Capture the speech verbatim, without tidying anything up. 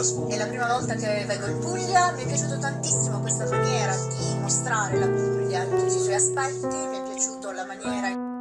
È la prima volta che vengo in Puglia, mi è piaciuto tantissimo questa maniera di mostrare la Puglia in tutti i suoi aspetti, mi è piaciuta la maniera